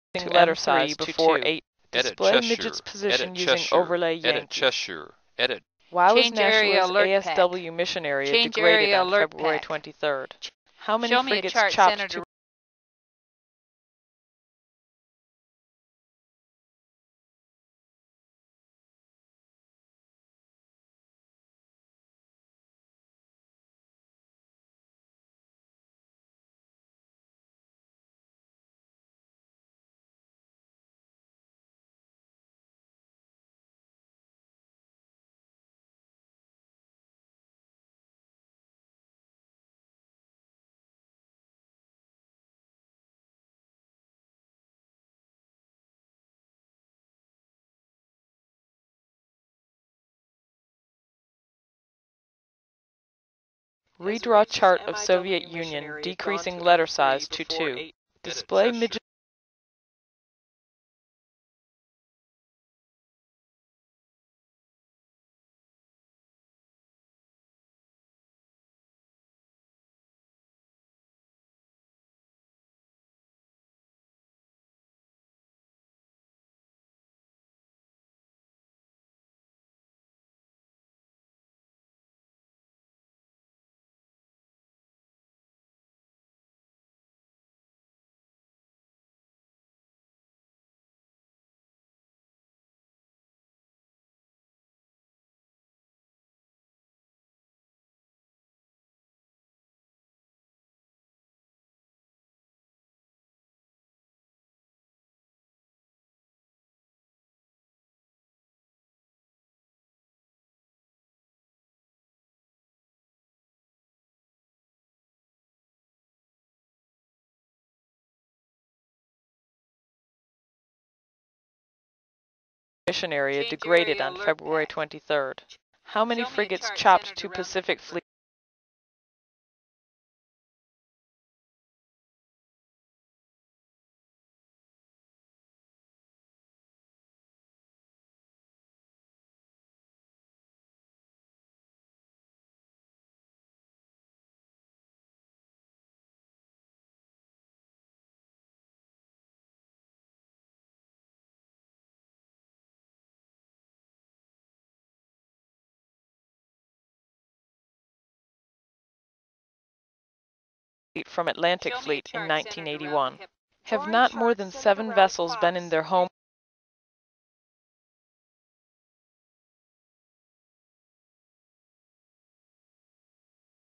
letter size before 8. Edit Display Cheshire. midget's position Edit using Cheshire. overlay Edit Yankee. Cheshire. Edit. Why was Change area Nashua's alert ASW mission area Change degraded area on alert February pack. 23rd? How many Show me a frigates chart chopped centered to redraw chart of Soviet Union decreasing letter size to 2. Display midget mission area degraded on February 23rd. How many frigates chopped to Pacific Fleet? From Atlantic Fleet in 1981. Have not more than 7 vessels been in their home